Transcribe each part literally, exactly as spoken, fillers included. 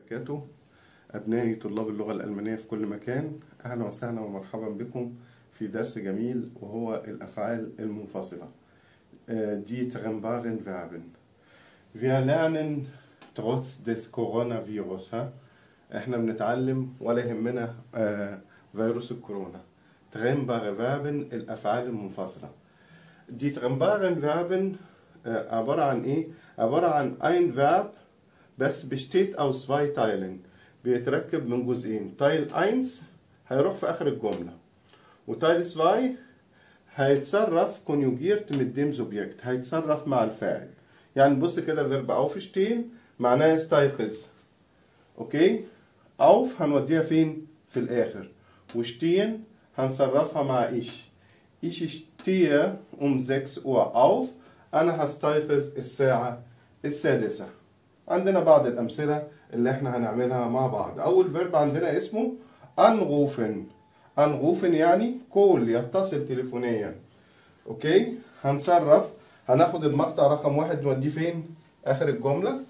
وبركاته. أبنائي طلاب اللغة الألمانية في كل مكان، أهلا وسهلا ومرحبا بكم في درس جميل وهو الأفعال المنفصلة. Die trennbaren Verben. Wir lernen trotz des Coronavirus. ها احنا بنتعلم ولا يهمنا آه فيروس الكورونا. trennbare Verben الأفعال المنفصلة. Die trennbaren Verben آه عبارة عن إيه؟ عبارة عن ein Verb بس besteht aus zwei Teilen. بيتركب من جزئين. Teil واحد هيروح في آخر الجملة، وتايل اتنين هيتصرف conjugiert mit dem Subjekt، هيتصرف مع الفاعل. يعني بص كده فيرب aufstehen معناها يستيقظ. اوكي؟ auf هنوديها فين؟ في الآخر. وstehen هنصرفها مع ich. Ich stehe um sechs Uhr auf. أنا هستيقظ الساعة السادسة. عندنا بعض الأمثلة اللي احنا هنعملها مع بعض. أول فيرب عندنا اسمه anrufen. anrufen يعني كول، يتصل تليفونيا. اوكي؟ هنصرف، هناخد المقطع رقم واحد نوديه فين؟ آخر الجملة.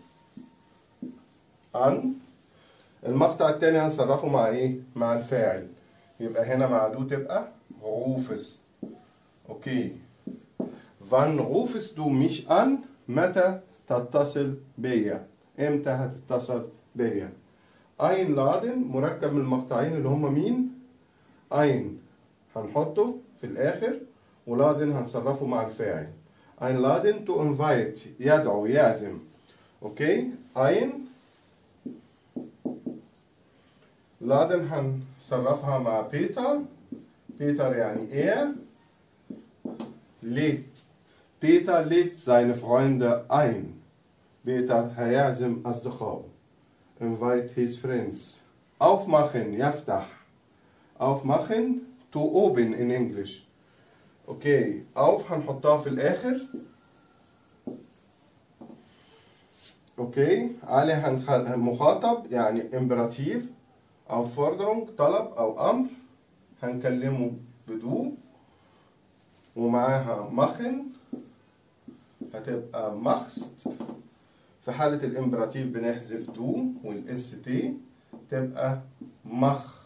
عن المقطع التاني هنصرفه مع ايه؟ مع الفاعل. يبقى هنا مع دو تبقى rufst. اوكي. wann rufst du mich an؟ متى تتصل بيا؟ امتى هتتصل بيا؟ einladen مركب من المقطعين اللي هما مين؟ ein هنحطه في الآخر، ولادن هنصرفه مع الفاعل. einladen to invite يدعو يعزم. اوكي؟ ein laden هنصرفها مع بيتر. بيتر يعني er lädt. Peter lädt seine Freunde ein. Peter هيعزم أصدقائه. Invite his friends. Aufmachen يفتح. Aufmachen to open in English. اوكي. auf هنحطها في الآخر. اوكي. علي هنخل... مخاطب يعني imperative. Aufforderung طلب أو أمر هنكلمه بدو، ومعاها machen هتبقى machst. في حالة الامبراتيف بنحذف دو والاس تي تبقى مخ.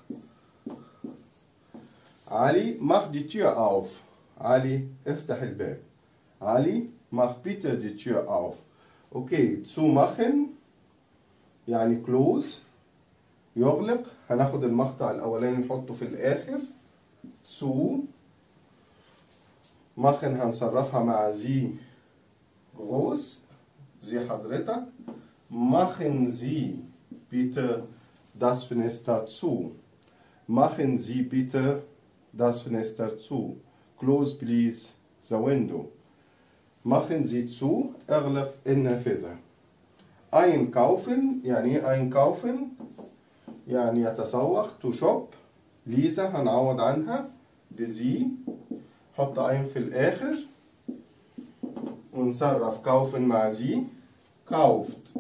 علي mach die Tür auf. علي افتح الباب. علي mach bitte die Tür auf. اوكي. zu machen يعني close يغلق. هناخد المقطع الاولاني نحطه في الاخر. zu machen هنصرفها مع زي groß زي حضرتك. machen Sie bitte das Fenster zu. machen Sie bitte das Fenster zu. close please the window. machen Sie zu اغلق النافذة. einkaufen يعني ايه einkaufen؟ يعني يتسوق to shop. ليزا هنعوض عنها بزي، حط ein في الآخر ونصرف kaufen مع زي kauft.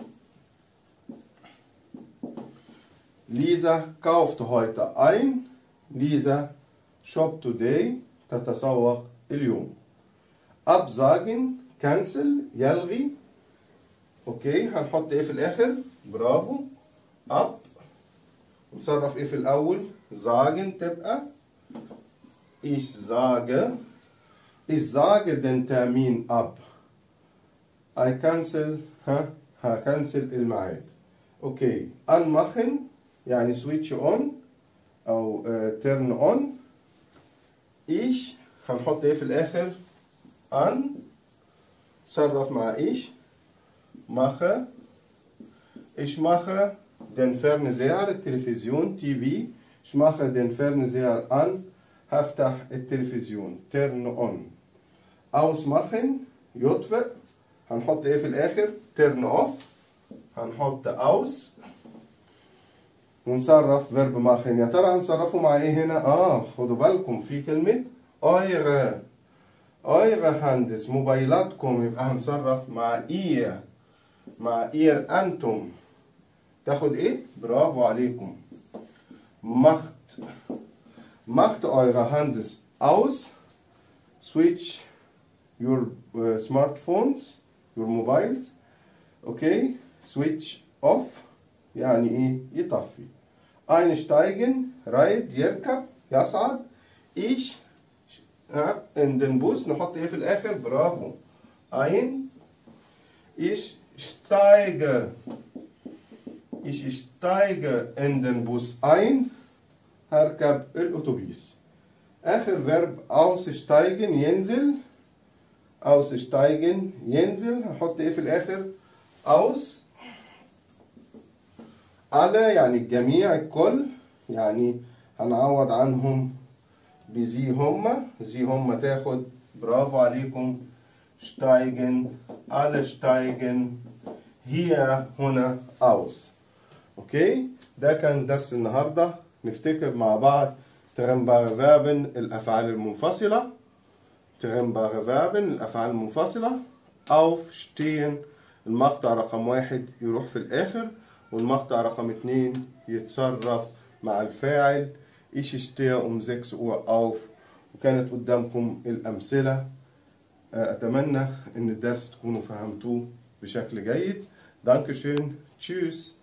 Lisa kauft heute ein. Lisa shoppt today تتسوق اليوم. absagen cancel يلغي. اوكي. هنحط ايه في الآخر؟ برافو. up ونصرف ايه في الأول؟ sagen تبقى ich sage. Ich sage den Termin ab. I cancel ها هكنسل الميعاد. اوكي. anmachen يعني switch on او uh, turn on. ich هنحط ايه في الاخر؟ an صرف مع ich mache. ich mache den Fernseher التلفزيون تي في. ich mache den Fernseher an هفتح التلفزيون turn on. ausmachen يطفئ هنحط ايه في الاخر؟ turn off. هنحط aus ونصرف فيرب ماخن. يا ترى هنصرفه مع ايه هنا؟ اه خدوا بالكم في كلمة eure. eure هندس موبايلاتكم، يبقى هنصرف مع ihr. مع ihr انتم تاخد ايه؟ برافو عليكم. macht macht eure hands aus. switch your uh, smartphones your mobiles. okay. switch off يعني ايه؟ يطفي. einsteigen رايد يركب يصعد. ich in den Bus نحط ايه في الاخر؟ برافو. ein ich steige ich steige in den Bus ein. هركب الاتوبيس. اخر فيرب aussteigen ينزل. aussteigen ينزل. هحط ايه في الاخر؟ aus. alle يعني الجميع الكل، يعني هنعوض عنهم بزي هما. زي هما تاخد برافو عليكم steigen alle steigen hier هنا aus. اوكي، ده كان درس النهارده. نفتكر مع بعض ترمبار فيربن الافعال المنفصله. ترمبار فيربن الافعال المنفصله. aufstehen المقطع رقم واحد يروح في الاخر، والمقطع رقم اتنين يتصرف مع الفاعل. ich stehe um sechs Uhr auf. وكانت قدامكم الأمثلة. أتمنى إن الدرس تكونوا فهمتوه بشكل جيد. Dankeschön. Tschüss.